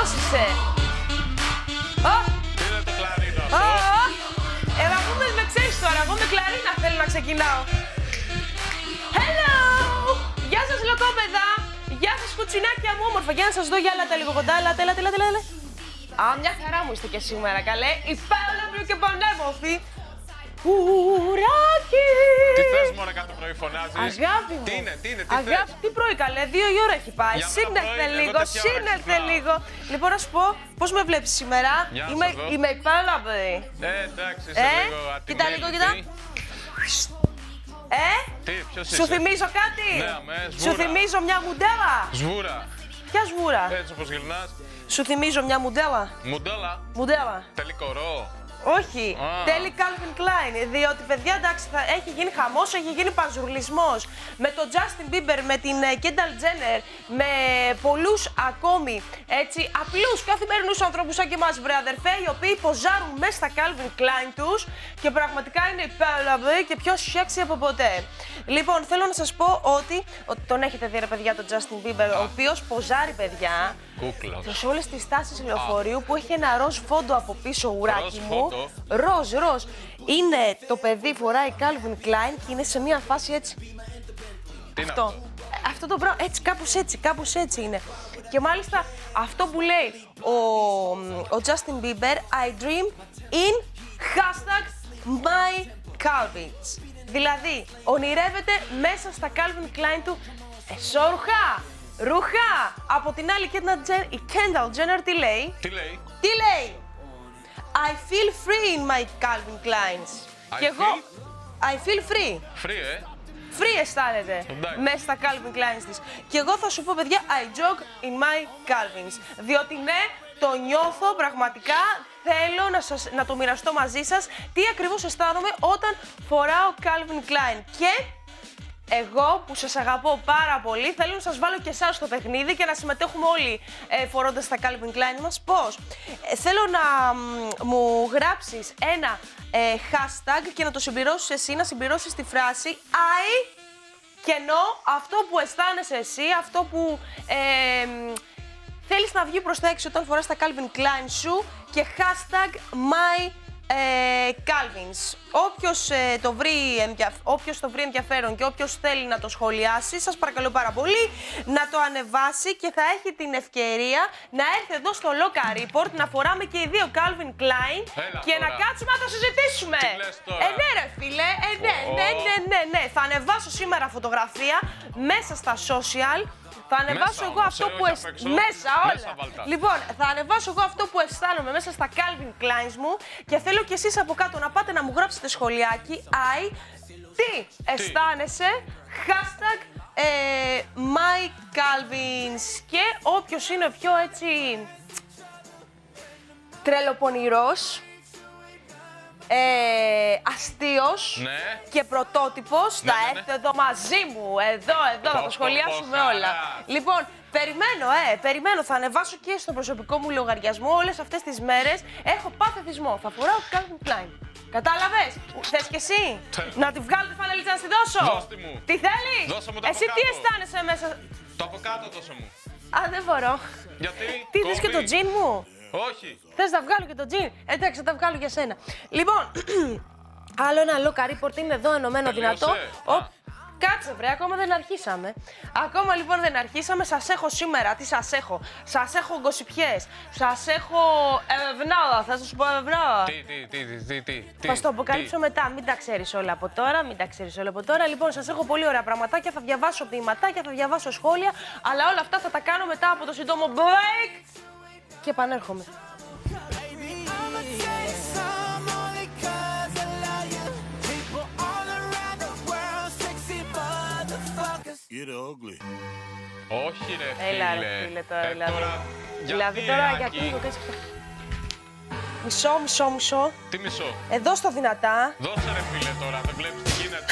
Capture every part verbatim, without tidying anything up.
Πώς είσαι? Ω! Τι είναι το κλαρίνο αυτό? Έλα, εγώ με ξέρεις τώρα, εγώ με κλαρίνα θέλω να ξεκινάω. Hello! Γεια σας λοκόπεδα! Γεια σας κουτσινάκια μου, όμορφα. Για να σας δω, για έλατε λίγο κοντά, έλατε, έλατε, έλατε, έλατε. Α, μια χαρά μου είστε και σήμερα, καλέ. Υπέροχη και πανέμορφη. Ουράκι! Τι θες μωρέ κάθε πρωί φωνάζεις? Αγάπη μου. Τι είναι, τι είναι, τι Αγάπη, θες? τι πρωί καλέ, δύο η ώρα έχει πάει. Για μένα Σύνερθε πρωί, λίγο, εγώ τέτοια ώρα σύνερθε ξυπνάω. λίγο. Λοιπόν, να σου πω, πώς με βλέπεις σήμερα? Για να Είμαι, σας δω. είμαι υπέροχα, παιδί. Ε, εντάξει, είσαι Ε, λίγο ατιμέλητη. κοίτα λίγο, κοίτα. Ε, Τι, ποιος είσαι? σου θυμίζω κάτι? Ναι, αμέ, σβούρα. Σου θυμίζω μια μουντέλα. Σβούρα. Ποια σβούρα? Έτσι όπως γυρνάς. Σου θυμίζω μια μουντέλα. Μουντέλα. Μουντέλα. Τελικό ρο. Όχι, Α. τέλει Calvin Klein. Διότι, παιδιά, εντάξει, θα έχει γίνει χαμός, έχει γίνει παζουρλισμός. Με τον Justin Bieber, με την ε, Kendall Jenner, με πολλούς ακόμη έτσι απλούς καθημερινούς ανθρώπους σαν και εμάς, βρε αδερφέ, οι οποίοι ποζάρουν μέσα στα Calvin Klein τους και πραγματικά είναι υπέροχοι και πιο sexy από ποτέ. Λοιπόν, θέλω να σας πω ότι, ότι τον έχετε δει, ρε παιδιά, τον Justin Bieber, ο οποίος ποζάρει, παιδιά, Κούκλος. σε όλες τις στάσεις λεωφορείου που έχει ένα ροζ φόντο από πίσω, ουράκι Ροζ μου. φόντο. Ροζ, ροζ. Είναι το παιδί, φοράει Calvin Klein και είναι σε μια φάση έτσι. Τι είναι Αυτό. αυτό? Ε, Αυτό το πράγμα, έτσι, κάπως έτσι, κάπως έτσι είναι. Και μάλιστα αυτό που λέει ο, ο Justin Bieber, I dream in hashtag my Calvins. Δηλαδή, ονειρεύεται μέσα στα Calvin Klein του εσώρουχα, ρούχα. Από την άλλη, η Kendall Jenner τι λέει? Τι λέει? Τι λέει? I feel free in my Calvin Kleins. I Και εγώ, I feel free. Free, ε. Free αισθάνεται Εντάξει. μέσα στα Calvin Kleins της. Και εγώ θα σου πω, παιδιά, I jog in my Calvins. Διότι ναι, το νιώθω πραγματικά, θέλω να, σας, να το μοιραστώ μαζί σας τι ακριβώς αισθάνομαι όταν φοράω Calvin Klein. Και εγώ που σας αγαπώ πάρα πολύ, θέλω να σας βάλω και εσάς στο παιχνίδι και να συμμετέχουμε όλοι ε, φορώντας τα Calvin Klein μας. Πώς? Ε, θέλω να μ, μου γράψεις ένα ε, hashtag και να το συμπληρώσεις εσύ, να συμπληρώσεις τη φράση I και ενώ αυτό που αισθάνεσαι εσύ, αυτό που ε, μ, θέλεις να βγει προς τα έξω όταν φοράς τα Calvin Klein σου και hashtag my Ε, Calvins. Όποιος, ε, το βρει ενδιαφ... Όποιος το βρει ενδιαφέρον και όποιος θέλει να το σχολιάσει, σας παρακαλώ πάρα πολύ να το ανεβάσει και θα έχει την ευκαιρία να έρθει εδώ στο Loca Report να φοράμε και οι δύο Calvin Klein. Έλα, και τώρα. να κάτσουμε να το συζητήσουμε. Τι λες τώρα? Ε, ναι, ρε φίλε, ε, ναι, Ω. ναι, ναι, ναι, ναι. Θα ανεβάσω σήμερα φωτογραφία μέσα στα social. Θα ανεβάσω Μέσα εγώ όμως, αυτό ε, που όχι αισθ... απ' έξω. Μέσα όλα. Μέσα βάλτα. Λοιπόν, θα ανεβάσω εγώ αυτό που αισθάνομαι μέσα στα Calvin Kleins μου και θέλω κι εσείς από κάτω να πάτε να μου γράψετε σχολιάκι I, τι αισθάνεσαι, hashtag ε, my Calvins. Και όποιος είναι πιο έτσι τρελοπονηρός, Ε, αστείος Ναι. και πρωτότυπος, Ναι, θα ναι, ναι. έρθει εδώ μαζί μου, εδώ, εδώ, θα Πω, το πω, σχολιάσουμε πω, όλα. χαρά. Λοιπόν, περιμένω, ε, περιμένω, θα ανεβάσω και στο προσωπικό μου λογαριασμό όλες αυτές τις μέρες. Έχω πάθει θυσμό, θα φοράω Calvin Klein. Κατάλαβες, θες κι εσύ, Θέλω. να τη βγάλω τη φανελίτσα να τη δώσω. Δώσ' τη μου. Τι θέλεις, Δώσε μου το εσύ από τι κάτω. αισθάνεσαι μέσα. Το από κάτω δώσε μου. Α, δεν μπορώ. Γιατί? Τι θες και το κόβει? τζιν μου. Όχι. Θες να βγάλω και το τζιν. Εντάξει, θα τα βγάλω για σένα. Λοιπόν, άλλο ένα Loca Report είναι εδώ ενωμένο Τελείωσε. δυνατό. Α. Ο... Κάτσε βρε, ακόμα δεν αρχίσαμε. Ακόμα λοιπόν δεν αρχίσαμε. Σας έχω σήμερα, τι σας έχω. Σας έχω γκοσιπιές. Σας έχω ευνάδα. Θα σας πω ευνάδα. Τι, τι, τι, τι, τι, τι. Θα σου το αποκαλύψω τι. μετά. Μην τα ξέρεις όλα από τώρα. Μην τα ξέρεις όλα από τώρα. Λοιπόν, σας έχω πολύ ωραία πραγματάκια. Θα διαβάσω ποιηματάκια, θα διαβάσω σχόλια. Αλλά όλα αυτά θα τα κάνω μετά από το σύντομο break. Και επανέρχομαι. Get ugly. Όχι ρε φίλε. Έλα ρε φίλε τώρα, Ε, δηλαδή. τώρα, Δηλαδή γιατί, τώρα ρε, γιατί Άκη? το κάνεις αυτό. Μισό, μισό, μισό. Τι μισό. Εδώ στο δυνατά. Δώσε ρε φίλε τώρα, δεν βλέπεις τι γίνεται.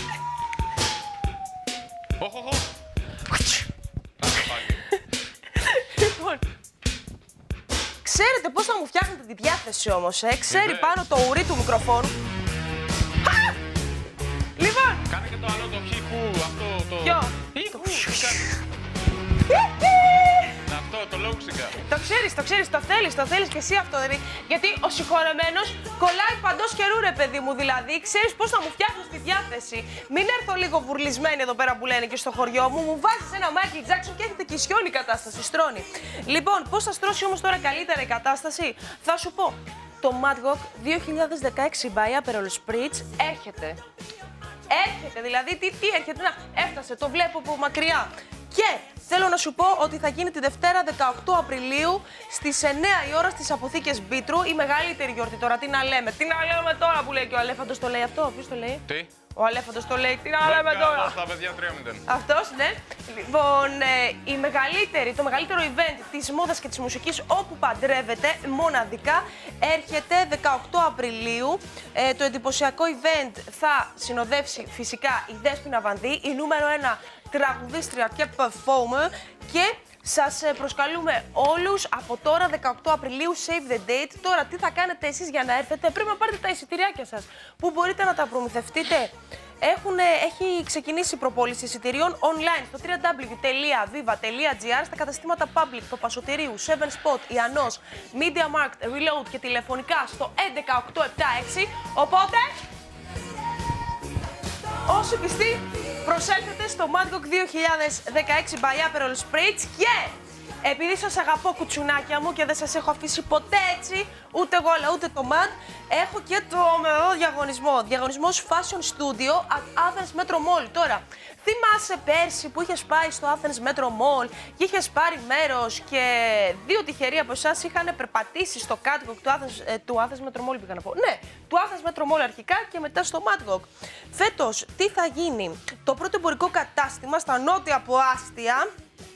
Όχ, όχ, όχ. Άντε πάλι. Λοιπόν, ξέρετε πώς θα μου φτιάχνετε τη διάθεση όμως, ε. Ξέρει Βεβαίως. πάνω το ουρί του μικροφόνου. Α! Λοιπόν, Κάνε και το άλλο το χι που, αυτό το... Ποιο? Χι που, κάνει. Αυτό, το λόγξικα. το ξέρει ξέρεις, το ξέρεις, το θέλεις, το θέλεις και εσύ αυτό, δηλαδή. Γιατί ο συγχωρεμένος κολλάει παντός καιρού, ρε παιδί μου, δηλαδή. Ξέρεις πώς θα μου φτιάχνω στη διάθεση. Μην έρθω λίγο βουρλισμένη εδώ πέρα που λένε και στο χωριό μου, μου βάζεις ένα Michael Jackson και έχετε και σιώνει η κατάσταση, στρώνει. Λοιπόν, πώς θα στρώσει όμως τώρα καλύτερα η κατάσταση, θα σου πω. Το Mad Dog δύο χιλιάδες δεκαέξι by Aperol Spritz έρχεται. Έρχεται, δηλαδή τι, τι έρχεται, να έφτασε, το βλέπω από μακριά. Και θέλω να σου πω ότι θα γίνει τη Δευτέρα δεκαοκτώ Απριλίου στις εννιά η ώρα στις αποθήκες Μπίτρου, η μεγαλύτερη γιορτή τώρα, τι να λέμε, τι να λέμε τώρα που λέει και ο Αλέφαντος το λέει αυτό, ποιος το λέει? Τι? Ο Αλέφαντος το λέει, τι να λέμε τώρα. Αυτά παιδιά τρία μηδέν. Αυτός, ναι. Λοιπόν, ε, η μεγαλύτερη, το μεγαλύτερο event της μόδας και της μουσικής όπου παντρεύεται μοναδικά έρχεται δεκαοκτώ Απριλίου. Ε, το εντυπωσιακό event θα συνοδεύσει φυσικά η Δέσποινα Βανδύ, η νούμερο ένα τραγουδίστρια και performer, και σας προσκαλούμε όλους από τώρα δεκαοκτώ Απριλίου, save the date. Τώρα τι θα κάνετε εσείς για να έρθετε? Πρέπει να πάρετε τα εισιτηριάκια σας που μπορείτε να τα προμηθευτείτε. Έχουν, έχει ξεκινήσει η προπόληση εισιτηρίων online στο double-u double-u double-u τελεία viva τελεία gr, στα καταστήματα Public, το Πασοτηρίου, seven Spot, Ιαννός, Media Markt, Reload και τηλεφωνικά στο έντεκα οκτώ επτά έξι. Οπότε, όσοι πιστοί, προσέλθετε στο Mad Dog δύο χιλιάδες δεκαέξι by Aperol Spritz και επειδή σας αγαπώ κουτσουνάκια μου και δεν σας έχω αφήσει ποτέ έτσι, ούτε εγώ αλλά ούτε το Mad, έχω και τρομερό διαγωνισμό. Διαγωνισμός Fashion Studio at Athens Metro Mall. Τώρα, θυμάσαι πέρσι που είχες πάει στο Athens Metro Mall και είχες πάρει μέρος και δύο τυχεροί από εσάς είχαν περπατήσει στο catwalk του Athens, ε, του Athens Metro Mall, πήγα να πω. Ναι, του Athens Metro Mall αρχικά και μετά στο Mad Dog. Φέτος, τι θα γίνει? Το πρώτο εμπορικό κατάστημα στα νότια προάστια,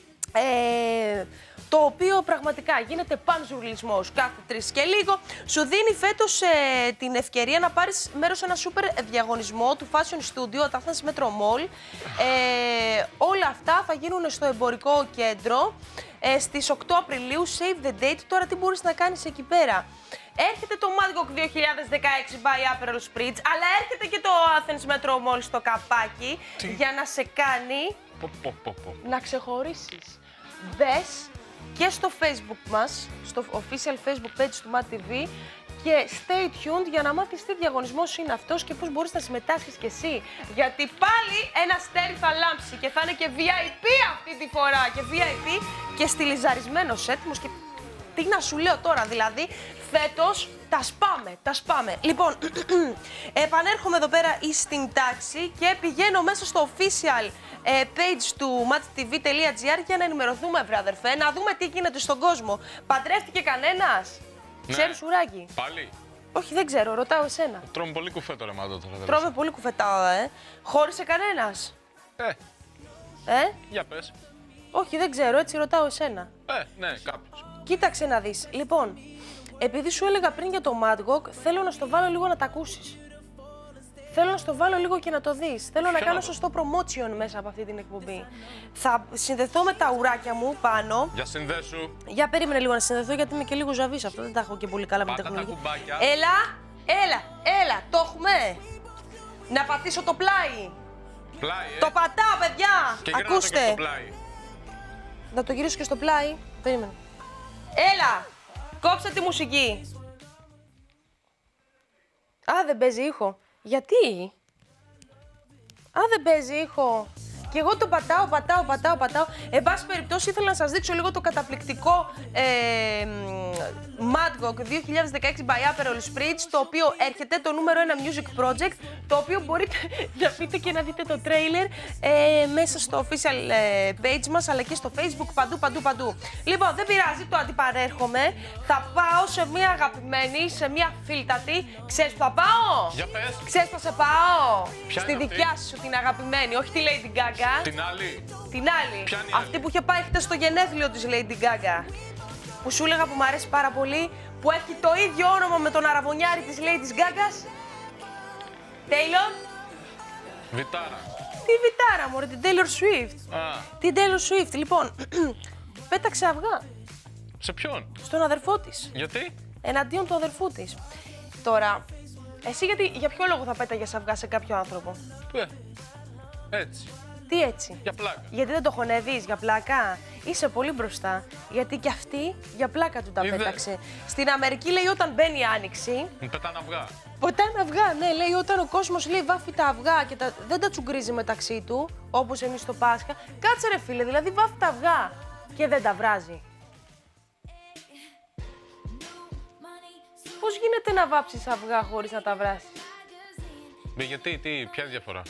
Ε, το οποίο πραγματικά γίνεται πανζουρλισμός κάθε τρεις και λίγο, σου δίνει φέτος ε, την ευκαιρία να πάρεις μέρος σε ένα σούπερ διαγωνισμό του Fashion Studio at Athens Metro Mall. Ε, όλα αυτά θα γίνουν στο εμπορικό κέντρο ε, στις οκτώ Απριλίου, save the date. Τώρα τι μπορείς να κάνεις εκεί πέρα? Έρχεται το Mad Dog δύο χιλιάδες δεκαέξι by Aperol Spritz, αλλά έρχεται και το Athens Metro Mall στο καπάκι. Τι? Για να σε κάνει Πο, πο, πο, πο. να ξεχωρίσεις. Μπες και στο Facebook μας, στο official Facebook page του Mad τι βι και stay tuned για να μάθεις τι διαγωνισμός είναι αυτός και πώς μπορείς να συμμετάσχεις κι εσύ. Γιατί πάλι ένα αστέρι θα λάμψει και θα είναι και βι άι πι αυτή τη φορά. Και βι άι πι και στιλιζαρισμένος, έτοιμος και τι να σου λέω τώρα, δηλαδή φέτος τα σπάμε, τα σπάμε. Λοιπόν, επανέρχομαι εδώ πέρα στην τάξη και πηγαίνω μέσα στο official ε, page του match t v τελεία gr για να ενημερωθούμε, βρε αδερφέ, να δούμε τι γίνεται στον κόσμο. Παντρεύτηκε κανένας? Ναι. Ξέρεις, ουράκι? Πάλι. Όχι, δεν ξέρω, ρωτάω εσένα. Τρώμε πολύ κουφέτο ρε μάτω τώρα. Τρώμε πολύ κουφετάω, ε. Χώρισε κανένας? Ε, Ε, για πες. όχι, δεν ξέρω, έτσι ρωτάω εσένα. Ε, ναι, κάποιος. Κοίταξε να δεις. Λοιπόν, επειδή σου έλεγα πριν για το Mad Dog, θέλω να στο βάλω λίγο να τα ακούσεις. Θέλω να στο βάλω λίγο και να το δεις. Θέλω να κάνω σωστό promotion μέσα από αυτή την εκπομπή. Θα συνδεθώ με τα ουράκια μου πάνω. Για συνδέσου. Για περίμενε λίγο να συνδεθώ γιατί είμαι και λίγο ζαβής. Αυτό δεν τα έχω και πολύ καλά με την Πάτα τα τεχνολογία. κουμπάκια. Έλα, έλα, έλα, το έχουμε. Να πατήσω το πλάι. Πλάι, ε. Το πατάω, παιδιά. Και γράτε Ακούστε. και στο πλάι. Να το γυρίσω και στο πλάι. Περίμενε. Έλα, κόψε τη μουσική. Α, δεν παίζει ήχο. Γιατί? Α, δεν παίζει ήχο. Και εγώ το πατάω, πατάω, πατάω, πατάω. Εν πάση περιπτώσει, ήθελα να σας δείξω λίγο το καταπληκτικό ε, Mad Dog δύο χιλιάδες δεκαέξι by Aperol Spritz, το οποίο έρχεται, το νούμερο ένα music project, το οποίο μπορείτε να πείτε και να δείτε το trailer ε, μέσα στο official ε, page μας, αλλά και στο Facebook, παντού, παντού, παντού. Λοιπόν, δεν πειράζει, το αντιπαρέρχομαι. Θα πάω σε μια αγαπημένη, σε μια φίλτατη. Ξέρεις που θα πάω? Για πες. Ξέρεις που θα σε πάω? Ποια Στη είναι δικιά αυτή? σου την αγαπημένη, όχι τη Lady Gaga. Την άλλη. Την άλλη. Ποια είναι η Αυτή άλλη? που είχε πάει χτες στο γενέθλιο της Lady Gaga. Που σου έλεγα που μου αρέσει πάρα πολύ, που έχει το ίδιο όνομα με τον αραβωνιάρη της Lady Gaga. Taylor. Βιτάρα. Τι Βιτάρα, μωρέ, την Taylor Swift. Α, Την Taylor Swift, λοιπόν. Πέταξε αυγά σε ποιον? στον αδερφό της. Γιατί? Εναντίον του αδερφού της. Τώρα, εσύ γιατί, για ποιο λόγο θα πέταγες αυγά σε κάποιο άνθρωπο? Ε, έτσι. Τι έτσι? Για πλάκα. Γιατί δεν το χωνεύεις για πλάκα? Είσαι πολύ μπροστά. Γιατί κι αυτή για πλάκα του τα Είδες. πέταξε. Στην Αμερική λέει όταν μπαίνει η άνοιξη. Μου πετάνε αυγά. Πετάνε αυγά, ναι, λέει όταν ο κόσμος λέει βάφει τα αυγά και τα, δεν τα τσουγκρίζει μεταξύ του, όπως εμείς στο Πάσχα. Κάτσε ρε φίλε, δηλαδή βάφει τα αυγά και δεν τα βράζει. Πώς γίνεται να βάψεις αυγά χωρίς να τα βράσεις? Μπε, γιατί, τι, ποια διαφορά?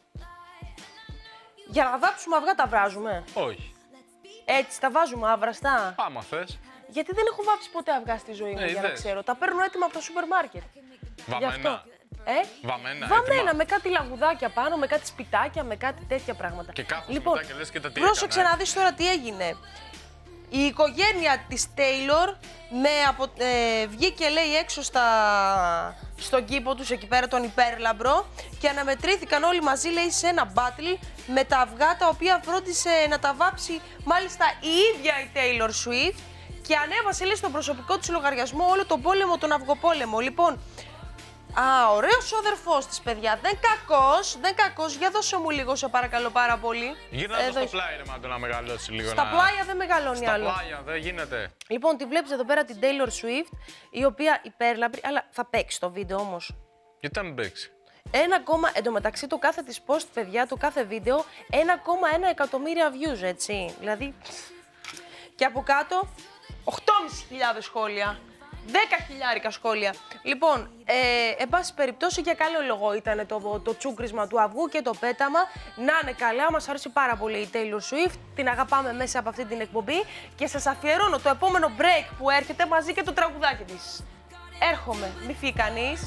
Για να βάψουμε αυγά τα βράζουμε. Όχι. Έτσι τα βάζουμε άβραστα. Άμα θες. Γιατί δεν έχω βάψει ποτέ αυγά στη ζωή μου, Ε, για να είδες. ξέρω. Τα παίρνω έτοιμα από το σούπερ μάρκετ. Γι' αυτό. Βαμμένα. Ε? Βαμμένα, Βαμμένα, έτοιμα. με κάτι λαγουδάκια πάνω, με κάτι σπιτάκια, με κάτι τέτοια πράγματα. Και κάθεσαι λοιπόν, μετά και λες και τα τι πρόσεξε έκανα, να δεις τώρα τι έγινε. Η οικογένεια της Taylor με απο... ε, βγήκε λέει έξω στα... στον κήπο τους εκεί πέρα τον υπέρλαμπρο και αναμετρήθηκαν όλοι μαζί λέει σε ένα battle με τα αυγά τα οποία φρόντισε να τα βάψει μάλιστα η ίδια η Taylor Swift και ανέβασε λέει στον προσωπικό της λογαριασμό όλο τον πόλεμο, τον αυγοπόλεμο. Λοιπόν, α, ωραίος ο αδερφός της, παιδιά. Δεν κακός, δεν κακός. Για δώσε μου λίγο, σε παρακαλώ πάρα πολύ. Γύρνα το Εδώ στο είσαι. πλάι ρε μάντο να μεγαλώσει λίγο. Στα να... πλάια δεν μεγαλώνει Στα άλλο. πλάια δεν γίνεται. Λοιπόν, τη βλέπεις εδώ πέρα την Taylor Swift, η οποία υπέρλαμπρη, αλλά θα παίξει το βίντεο όμως. Γιατί να μην παίξει. Ένα κόμμα, εντωμεταξύ το κάθε της post, παιδιά, το κάθε βίντεο, ένα κόμμα ένα εκατομμύρια views, έτσι. Δηλαδή, και από κάτω, οκτώ χιλιάδες πεντακόσια σχόλια. δέκα χιλιάρικα σχόλια. Λοιπόν, ε, εν πάση περιπτώσει για καλό λόγο ήταν το, το τσούκρισμα του αυγού και το πέταμα. Να είναι καλά, μας αρέσει πάρα πολύ η Taylor Swift. Την αγαπάμε μέσα από αυτή την εκπομπή και σας αφιερώνω το επόμενο break που έρχεται μαζί και το τραγουδάκι της. Έρχομαι, μη φύγει κανείς.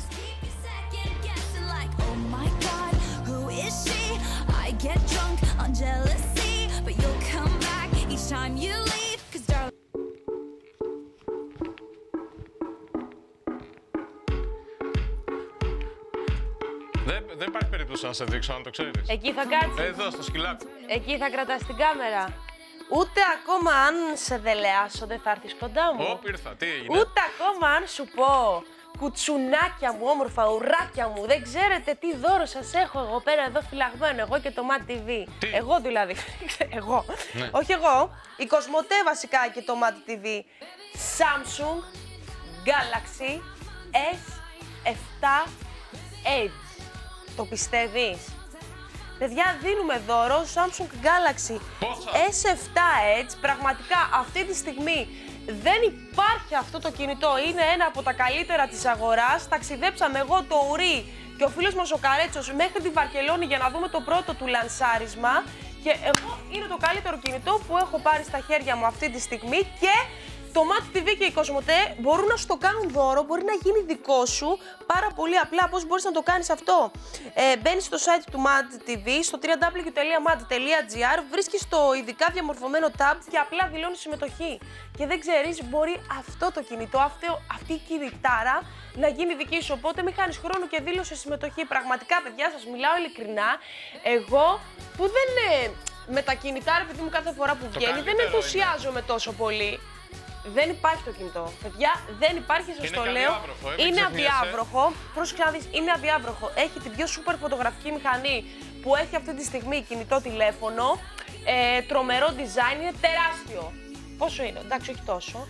Δεν, δεν υπάρχει περίπτωση να σε δείξω, αν το ξέρεις. Εκεί θα κάτσεις. Εδώ, στο σκυλάκι. Εκεί θα κρατάς την κάμερα. Ούτε ακόμα αν σε δελεάσω δεν θα έρθεις κοντά μου. Ωπ, ήρθα, τι έγινε. Ούτε ακόμα αν σου πω, κουτσουνάκια μου, όμορφα ουράκια μου, δεν ξέρετε τι δώρο σας έχω εγώ πέρα εδώ φυλαγμένο, εγώ και το Mad τι βι. Τι? Εγώ δηλαδή, εγώ. Ναι. Όχι εγώ, η Κοσμοτέ βασικά και το Mad τι βι. Samsung Galaxy ες επτά Edge. Το πιστεύεις? Παιδιά, δίνουμε δώρο Samsung Galaxy Πόσα? ες επτά Edge. Πραγματικά αυτή τη στιγμή δεν υπάρχει αυτό το κινητό. Είναι ένα από τα καλύτερα της αγοράς. Ταξιδέψαμε εγώ, το Ουρί και ο φίλος μας ο Καρέτσος μέχρι τη Βαρκελόνη για να δούμε το πρώτο του λανσάρισμα. Και εγώ είναι το καλύτερο κινητό που έχω πάρει στα χέρια μου αυτή τη στιγμή και το Mad τι βι και η Κοσμοτέ μπορούν να σου το κάνουν δώρο, μπορεί να γίνει δικό σου πάρα πολύ απλά. Πώς μπορείς να το κάνεις αυτό? Ε, μπαίνεις στο site του Mad τι βι, στο double-u double-u double-u τελεία mad τελεία gr, βρίσκεις το ειδικά διαμορφωμένο tab και απλά δηλώνεις συμμετοχή. Και δεν ξέρεις, μπορεί αυτό το κινητό, αυτό, αυτή η κινητάρα να γίνει δική σου. Οπότε μην χάνεις χρόνο και δήλωσε συμμετοχή. Πραγματικά, παιδιά, σας μιλάω ειλικρινά. Εγώ που δεν είναι με τα κινητά, ρε παιδί μου, κάθε φορά που βγαίνει, δεν ενθουσιάζομαι είναι. τόσο πολύ. Δεν υπάρχει το κινητό. Παιδιά, δεν υπάρχει, σας το λέω. Ε, είναι αδιάβροχο. Πρόσεξε να δεις, είναι αδιάβροχο. Έχει την πιο σούπερ φωτογραφική μηχανή που έχει αυτή τη στιγμή κινητό τηλέφωνο. Ε, τρομερό design, είναι τεράστιο. Πόσο είναι, εντάξει, όχι τόσο.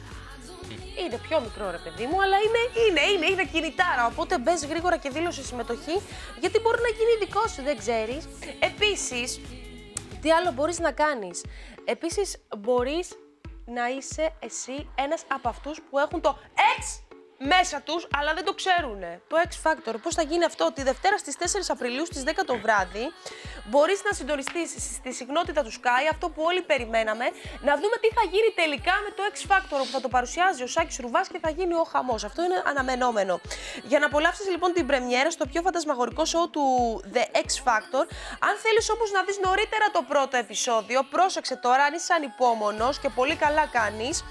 Είναι πιο μικρό, ρε παιδί μου, αλλά είναι, είναι, είναι, είναι κινητάρα. Οπότε μπες γρήγορα και δήλωσε συμμετοχή, γιατί μπορεί να γίνει δικό σου, δεν ξέρεις. Επίσης, τι άλλο μπορείς να κάνεις? Επίσης, μπορείς να είσαι εσύ ένας από αυτούς που έχουν το X μέσα τους, αλλά δεν το ξέρουνε. Το X Factor. Πώς θα γίνει αυτό? Τη Δευτέρα στις τέσσερις Απριλίου στις δέκα το βράδυ μπορείς να συντονιστείς στη συχνότητα του Sky, αυτό που όλοι περιμέναμε, να δούμε τι θα γίνει τελικά με το X Factor, που θα το παρουσιάζει ο Σάκης Ρουβάς και θα γίνει ο χαμός. Αυτό είναι αναμενόμενο. Για να απολαύσεις λοιπόν την πρεμιέρα στο πιο φαντασμαγορικό show του The X Factor, αν θέλεις όμως να δεις νωρίτερα το πρώτο επεισόδιο, πρόσεξε τώρα, αν είσαι ανυπόμονος και πολύ καλά κάνεις.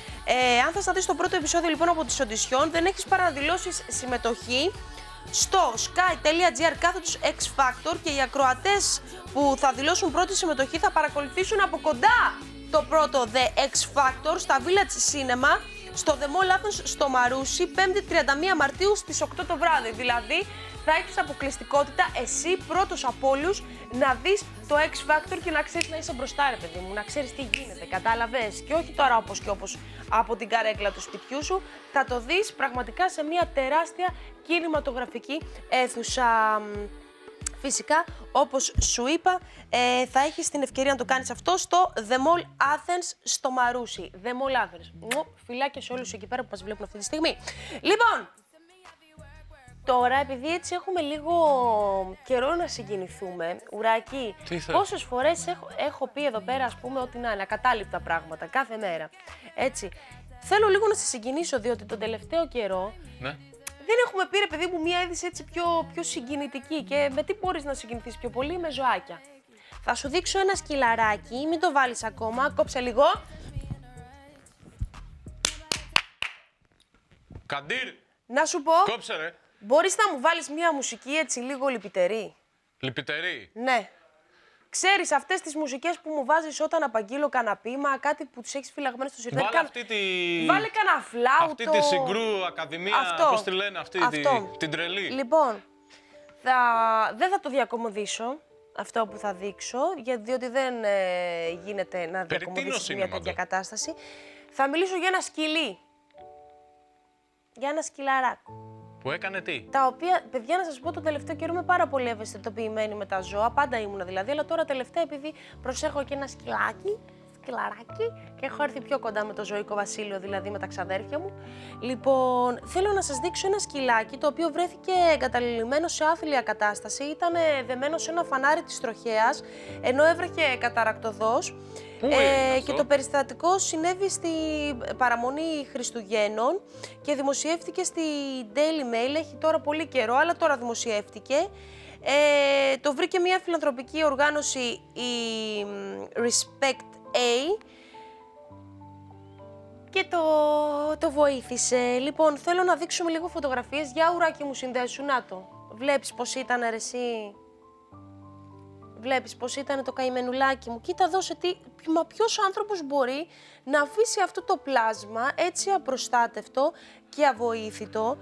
Ε, αν θες να δεις το πρώτο επεισόδιο λοιπόν από τις οντισιόν, δεν έχεις παρά να δηλώσεις συμμετοχή στο sky.gr κάθετος X Factor και οι ακροατές που θα δηλώσουν πρώτη συμμετοχή θα παρακολουθήσουν από κοντά το πρώτο The X Factor στα Village Cinema στο The Mall Athens στο Μαρούσι, πέμπτη τριάντα μία Μαρτίου στις οκτώ το βράδυ. Δηλαδή θα έχεις αποκλειστικότητα εσύ πρώτος από όλους να δεις το X Factor και να ξέρεις να είσαι μπροστά, ρε παιδί μου, να ξέρεις τι γίνεται, κατάλαβες? Και όχι τώρα όπως και όπως από την καρέκλα του σπιτιού σου, θα το δεις πραγματικά σε μια τεράστια κινηματογραφική αίθουσα. Φυσικά, όπως σου είπα, ε, θα έχεις την ευκαιρία να το κάνεις αυτό στο The Mall Athens στο Μαρούσι. The Mall Athens. Μου, φιλάκια σε όλους εκεί πέρα που μας βλέπουν αυτή τη στιγμή. Λοιπόν, τώρα επειδή έτσι έχουμε λίγο καιρό να συγκινηθούμε, Ουράκη, πόσες φορές έχω, έχω πει εδώ πέρα, ας πούμε, ότι να είναι ακατάληπτα πράγματα κάθε μέρα. Έτσι. Θέλω λίγο να σε συγκινήσω, διότι τον τελευταίο καιρό. Ναι. Δεν έχουμε πει, ρε παιδί μου, μία είδηση έτσι πιο, πιο συγκινητική. Και με τι μπορείς να συγκινηθείς πιο πολύ? Με ζωάκια. Θα σου δείξω ένα σκυλαράκι, μην το βάλεις ακόμα, κόψε λίγο. Καντήρ! Να σου πω, Κόψε ρε! Μπορείς να μου βάλεις μία μουσική έτσι λίγο λυπητερή? Λυπητερή. Ναι. Ξέρεις αυτές τις μουσικές που μου βάζεις όταν απαγγείλω κανένα ποίημα, κάτι που τους έχεις φυλαγμένες στο σιρτάρι. Βάλε αυτή τη... Βάλε κανένα φλάουτο. Αυτή τη Συγκρού Ακαδημία, Αυτό. πώς τη λένε αυτή, τη... την τρελή. Λοιπόν, θα... δεν θα το διακομωδήσω αυτό που θα δείξω, γιατί διότι δεν ε, γίνεται να διακομωδήσεις μια τέτοια κατάσταση. Θα μιλήσω για ένα σκυλί. Για ένα σκυλαράκο. Που έκανε τι? Τα οποία, παιδιά, να σας πω, το τελευταίο καιρό είμαι πάρα πολύ ευαισθητοποιημένη με τα ζώα. Πάντα ήμουνα δηλαδή, αλλά τώρα τελευταία, επειδή προσέχω και ένα σκυλάκι, σκυλαράκι, και έχω έρθει πιο κοντά με το ζωικό βασίλειο, δηλαδή με τα ξαδέρφια μου. Λοιπόν, θέλω να σας δείξω ένα σκυλάκι το οποίο βρέθηκε εγκαταλειμμένο σε άθλια κατάσταση. Ήταν δεμένο σε ένα φανάρι της τροχέας, ενώ έβρεχε καταρακτοδός. Ε, και το περιστατικό συνέβη στη παραμονή Χριστουγέννων και δημοσιεύτηκε στη Daily Mail. Έχει τώρα πολύ καιρό, αλλά τώρα δημοσιεύτηκε. Ε, το βρήκε μια φιλανθρωπική οργάνωση, η Respect A, και το, το βοήθησε. Λοιπόν, θέλω να δείξουμε λίγο φωτογραφίες. Για Ουράκι μου, συνδέσου, να το. Βλέπεις πως ήταν, ρε εσύ? Βλέπεις πως ήταν το καημενουλάκι μου? Κοίτα, δώσε τι, μα ποιος άνθρωπος μπορεί να αφήσει αυτό το πλάσμα έτσι απροστάτευτο και αβοήθητο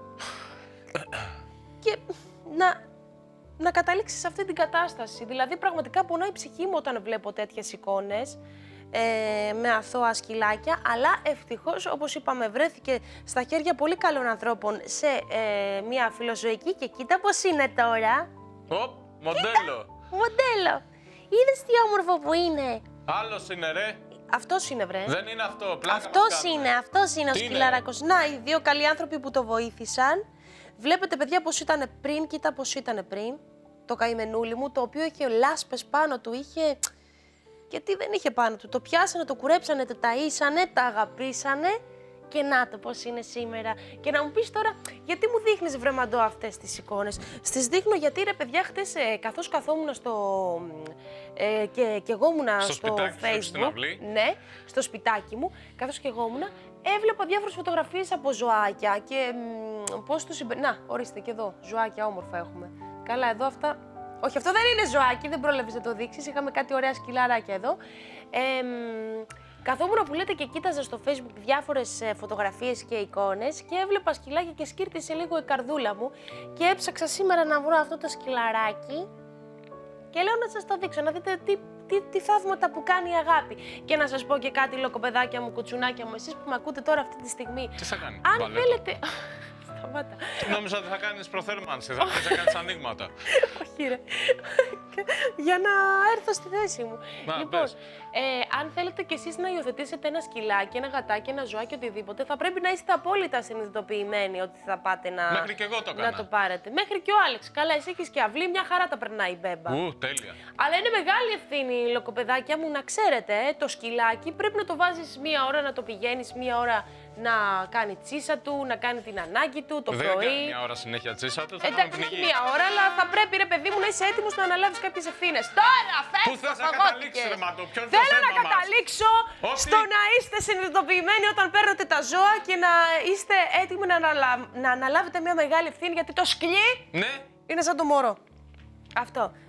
και να, να καταλήξει σε αυτή την κατάσταση. Δηλαδή, πραγματικά πονάει η ψυχή μου όταν βλέπω τέτοιες εικόνες ε, με αθώα σκυλάκια, αλλά ευτυχώς, όπως είπαμε, βρέθηκε στα χέρια πολύ καλών ανθρώπων σε ε, μια φιλοζωική και κοίτα πώς είναι τώρα. Οπ, μοντέλο. Μοντέλο. Είδες τι όμορφο που είναι? Άλλος είναι, ρε. Αυτός είναι, βρε. Δεν είναι αυτό. Πλάκα αυτός είναι, αυτός είναι ο σκυλαράκος. Να, οι δύο καλοί άνθρωποι που το βοήθησαν. Βλέπετε, παιδιά, πώς ήταν πριν. Κοίτα πώς ήταν πριν. Το καημενούλι μου, το οποίο είχε λάσπες πάνω του. Είχε... Γιατί δεν είχε πάνω του? Το πιάσανε, το κουρέψανε, το ταΐσανε, τα αγαπήσανε. Και να το πώς είναι σήμερα. Και να μου πεις τώρα, γιατί μου δείχνεις, βρε Μαντώ, αυτές τις εικόνες? Στις δείχνω γιατί, ρε παιδιά, χτες ε, καθώς καθόμουν στο... Ε, και, και εγώ ήμουνα στο, στο Facebook, στην αυλή. Ναι, στο σπιτάκι μου, καθώς και εγώ ήμουνα, έβλεπα διάφορες φωτογραφίες από ζωάκια και μ, πώς τους συμπε... Να, ορίστε και εδώ, ζωάκια όμορφα έχουμε. Καλά, εδώ αυτά... Όχι, αυτό δεν είναι ζωάκι, δεν πρόλαβες να το δείξεις, είχαμε κάτι ωραία σκυλαράκια εδώ. Ε, μ, Καθόμουν που λέτε και κοίταζα στο Facebook διάφορες φωτογραφίες και εικόνες και έβλεπα σκυλάκια και σκύρτησε λίγο η καρδούλα μου και έψαξα σήμερα να βρω αυτό το σκυλαράκι και λέω να σας το δείξω, να δείτε τι, τι, τι θαύματα που κάνει η αγάπη. Και να σας πω και κάτι, λοκοπεδάκια μου, κουτσουνάκια μου, εσείς που με ακούτε τώρα αυτή τη στιγμή. Τι θα κάνει? Αν Βαλέτο. θέλετε... Σταμάτα. Νόμιζα ότι θα κάνεις προθέρμανση, θα αρχίσεις να κάνεις ανοίγματα. Όχι, ρε. Για να έρθω στη θέση μου. Να, λοιπόν, ε, αν θέλετε κι εσείς να υιοθετήσετε ένα σκυλάκι, ένα γατάκι, ένα ζωάκι, οτιδήποτε, θα πρέπει να είστε απόλυτα συνειδητοποιημένοι ότι θα πάτε να, Μέχρι και εγώ το να έκανα. το πάρετε. Μέχρι και ο Άλεξ. Καλά, εσύ έχεις και αυλή, μια χαρά τα περνάει η μπέμπα. Ου, τέλεια. Αλλά είναι μεγάλη ευθύνη, λοκοπεδάκια μου, να ξέρετε, ε, το σκυλάκι πρέπει να το βάζεις μία ώρα, να το πηγαίνεις μία ώρα να κάνει τσίσα του, να κάνει την ανάγκη του το Δεν πρωί. κάνει μια ώρα συνέχεια τσίσα του, θα κάνει Εντάξει, την όχι υγεία. μία ώρα, αλλά θα πρέπει, ρε παιδί μου, να είσαι έτοιμος να αναλάβεις κάποιες ευθύνες. Τώρα, φέτος, Πού θες να καταλήξεις, ρε Μαντώ, ποιο είναι το Θέλω θέμα να μας? καταλήξω Ότι- στο να είστε συνειδητοποιημένοι όταν παίρνετε τα ζώα και να είστε έτοιμοι να, αναλα... να αναλάβετε μια μεγάλη ευθύνη, γιατί το σκυλί Ναι. είναι σαν το μωρό. Αυτό.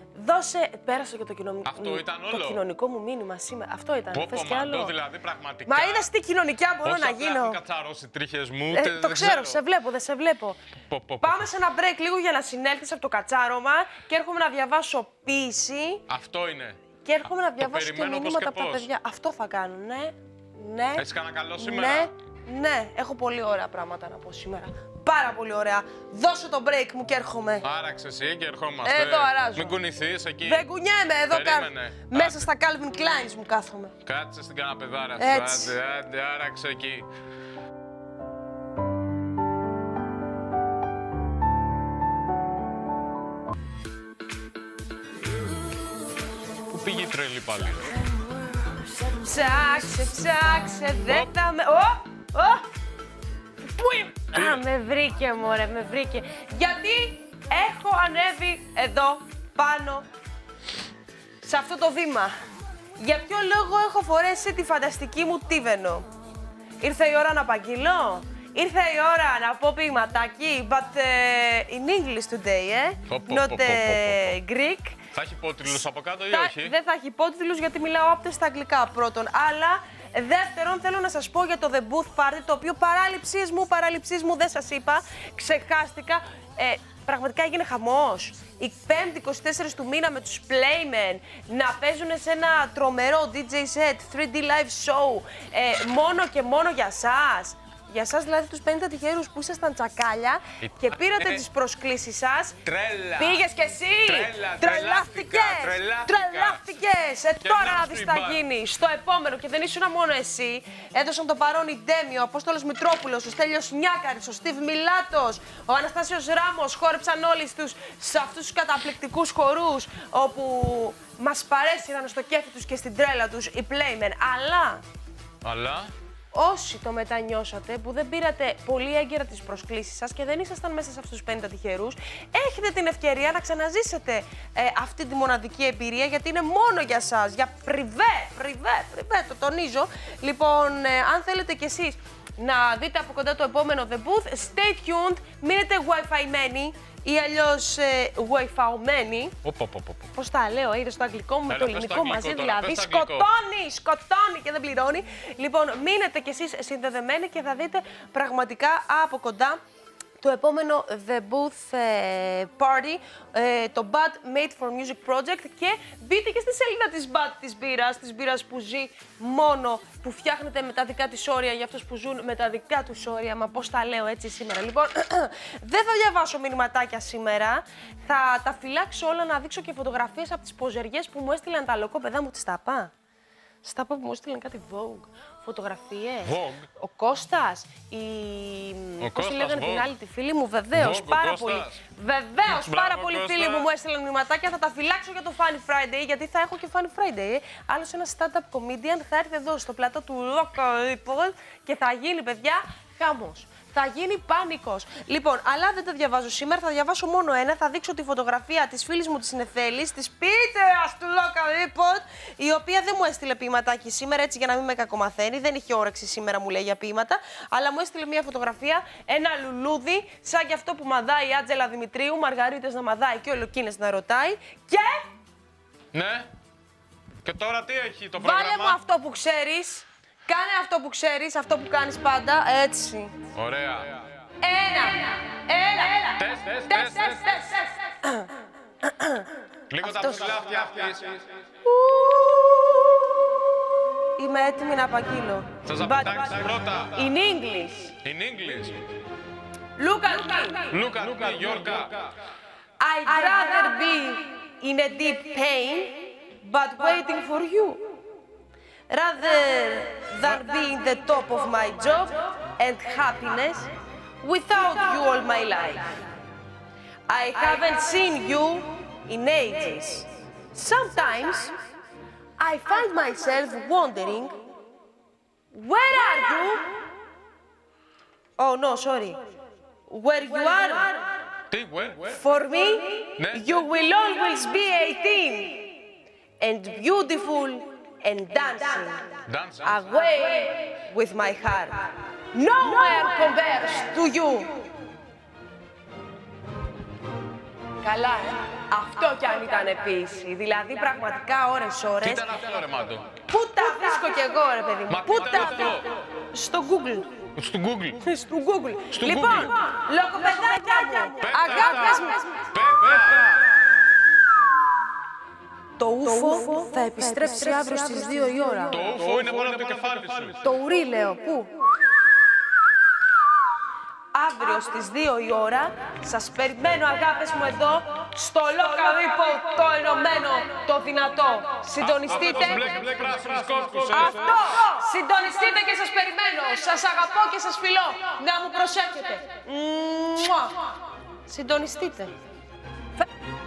Δώσε, πέρασε και το, κοινωνικό, Αυτό ήταν το όλο. κοινωνικό μου μήνυμα σήμερα. Αυτό ήταν. Πω, Θες πω, κι άλλο? μαντώ, δηλαδή, πραγματικά. Μα είδες τι κοινωνικά μπορώ Όσα να απλά γίνω. έχουν κατσαρώσει τρίχες μου, Ε, τε- το δεν ξέρω, σε βλέπω, δεν σε βλέπω. Πω, πω, πω. Πάμε σε ένα break λίγο για να συνέλθεις από το κατσάρωμα και έρχομαι να διαβάσω ποίηση Αυτό είναι. και έρχομαι να το διαβάσω και περιμένω πώς μηνύματα και από τα πώς. παιδιά. Αυτό θα κάνω, ναι. Ναι. Έχεις κανένα καλό σήμερα? Ναι, ναι. Έχω πολύ ωραία πράγματα να πω σήμερα. Πάρα πολύ ωραία. Δώσε το break μου και έρχομαι. Άραξε εσύ και ερχόμαστε. Εδώ αράζω. Μην κουνηθείς εκεί. Δεν κουνιέμαι εδώ Περίμενε. κάτω. Μέσα στα Calvin Kleins μου κάθομαι. Κάτσε στην καναπεδάρα σου. Έτσι. Άντε, άντε, άραξε εκεί. Πού πήγε η τρελή πάλι? Ψάξε, ψάξε, δεν θα με... Ω, ω! Πού είμαι? Α, με βρήκε, μωρέ, με βρήκε. Γιατί έχω ανέβει εδώ, πάνω, σε αυτό το βήμα. Για ποιο λόγο έχω φορέσει τη φανταστική μου τίβενο? Ήρθε η ώρα να απαγγείλω? Ήρθε η ώρα να πω ποιηματάκι, but uh, in English today, eh? Πω, πω, Not πω, πω, uh, πω. Greek. Θα έχει υπότιτλους από κάτω ή Θα- όχι? Δεν θα έχει υπότιτλους γιατί μιλάω άπτες στα αγγλικά πρώτον. Αλλά δεύτερον θέλω να σας πω για το The Booth Party, το οποίο παράληψής μου, παράληψής μου δεν σας είπα, ξεχάστηκα. Ε, πραγματικά έγινε χαμός. Η πέμπτη εικοστή τέταρτη του μήνα με τους Playmen να παίζουν σε ένα τρομερό ντι τζέι set, θρι ντι live show, ε, μόνο και μόνο για σας. Για σας δηλαδή τους πενήντα τυχερούς που ήσασταν τσακάλια και πήρατε Ήτανε τις προσκλήσεις σας. τρέλα. Πήγες κι εσύ. Τρέλα, Τρελάθηκες. τρελάθηκα. Τρελάθηκες. Ε, Και τώρα να να σου δεις την θα πάρω. γίνει. Στο επόμενο και δεν ήσουν μόνο εσύ. Έδωσαν το παρόν η Ντέμιο, ο Απόστολος Μητρόπουλος, ο Στέλιος Νιάκαρης, ο Στίβ Μιλάτος, ο Αναστάσιος Ράμος. Χόρεψαν όλοι στους, σε αυτούς τους καταπληκτικούς χορούς όπου μας παρέσυραν στο κέφι τους και στην τρέλα τους οι Playmen. Αλλά Αλλά... όσοι το μετανιώσατε, που δεν πήρατε πολύ έγκαιρα τις προσκλήσεις σας και δεν ήσασταν μέσα σε αυτούς τους πενήντα τυχερούς, έχετε την ευκαιρία να ξαναζήσετε ε, αυτή τη μοναδική εμπειρία, γιατί είναι μόνο για σας, για πριβέ, πριβέ, πριβέ, το τονίζω. Λοιπόν, ε, αν θέλετε κι εσείς να δείτε από κοντά το επόμενο The Booth, stay tuned, μείνετε Wi-Fi μένοι ή αλλιώς ε, Wi-Fi μένοι. Οπ, οπ, οπ, οπ. Πώς τα λέω, είδες το αγγλικό μου με Έλα, το πες το ελληνικό αγγλικό μαζί, τώρα, δηλαδή πες το αγγλικό. σκοτώνει, σκοτώνει και δεν πληρώνει. Λοιπόν, μείνετε κι εσείς συνδεδεμένοι και θα δείτε πραγματικά από κοντά το επόμενο The Booth ε, Party, ε, το Bad Made for Music Project, και μπείτε και στη σελίδα της Bad της μπύρας, της μπύρας που ζει μόνο, που φτιάχνεται με τα δικά της όρια για αυτούς που ζουν με τα δικά τους όρια. Μα πώς τα λέω έτσι σήμερα. Λοιπόν, δεν θα διαβάσω μηνυματάκια σήμερα, θα τα φυλάξω όλα να δείξω και φωτογραφίες από τις ποζεριές που μου έστειλαν τα λοκόπαιδά μου, τις ταπά. Στάπα που μου έστειλαν κάτι Vogue, φωτογραφίες. Vogue. Ο Κώστας, η... Ο πώς τη Κώστας, λέγανε την Vogue. άλλη τη φίλη μου, βεβαίως, Vogue, ο πάρα Κώστας. πολύ. Βεβαίως, Μπράβο, πάρα πολλοί Κώστα. φίλοι μου μου έστειλαν μηνυματάκια, θα τα φυλάξω για το Funny Friday, γιατί θα έχω και Funny Friday. Ε. Άλλος ένας stand-up comedian θα έρθει εδώ στο πλατό του Rock Report και θα γίνει, παιδιά, χαμός. Θα γίνει πάνικος. Λοιπόν, αλλά δεν τα διαβάζω σήμερα, θα διαβάσω μόνο ένα. Θα δείξω τη φωτογραφία της φίλης μου της Νεφέλης, της Πίτερας του Local Report, η οποία δεν μου έστειλε ποιηματάκι σήμερα, έτσι για να μην με κακομαθαίνει. Δεν είχε όρεξη σήμερα, μου λέει, για ποίηματα. Αλλά μου έστειλε μια φωτογραφία, ένα λουλούδι, σαν και αυτό που μαδάει η Άτζελα Δημητρίου, Μαργαρίτες να μαδάει και ο Λοκίνες να ρωτάει. Και. Ναι. Και τώρα τι έχει το Βάλε πρόγραμμα? μου αυτό που ξέρεις. Κάνε αυτό που ξέρεις, αυτό που κάνεις πάντα, έτσι. Ωραία. Ένα, ένα, ένα. Τες, τες, Τες, τες, τες, τες. τες, τες. Λίγο τα Αυτός. ψηλά φτιάχνεις. Είμαι έτοιμη να απαγγείλω. Θα σας But- απαντάξεις πρώτα. In English. In English. Look at me. Look at me, Γιώργα. I'd rather be in a deep pain, but waiting for you. Rather than be in the top of my job and happiness without you all my life. I haven't seen you in ages. Sometimes I find myself wondering, where are you? Oh no, sorry. Where you are, Τι, where, where? for me, Ναι. you will always be eighteen and beautiful and dancing Dance, dance. away with my heart. Nowhere compares to you. Καλά, ε. Αυτό κι αν ήταν επίση. Δηλαδή, πραγματικά ώρες-ώρες. Τι ήταν αυτό, ρε Μάντο? Πού τα βρίσκω κι εγώ, ρε παιδί μου. Μα Πού τι τα. αυτό? Στο Google. Στο Google. Στο Google. Στο Λοιπόν, Google. λογοπαιδάκια μου, Πες αγάπες τα. μου. Πες τα. Το ούφο θα επιστρέψει αύριο στις δύο η ώρα. Το ούφο είναι μόνο από το κεφάλι σου. Το ουρί, λέω, πού? Αύριο στις δύο η ώρα σας περιμένω, αγάπες μου, εδώ στο Λοκαδίπο το ενωμένο, το δυνατό. Συντονιστείτε. Αυτό το μπλε, μπλε, πράσινος κόσκος, ε. Αυτό! Συντονιστείτε και σας περιμένω. Σας αγαπώ και σας φιλώ. Να μου προσέχετε. Μουα. Συντονιστείτε.